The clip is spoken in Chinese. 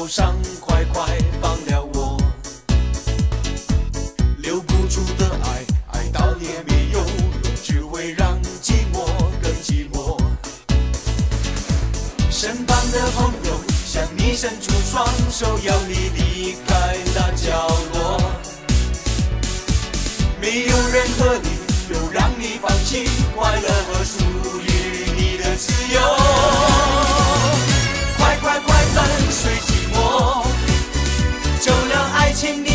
上，快快放了我。留不住的爱，爱到也没有用，只会让寂寞更寂寞。身旁的朋友向你伸出双手，要你离开那角落。没有人和你，又让你放弃快乐和属于你的自由。快快快粉碎寂寞，就让爱情。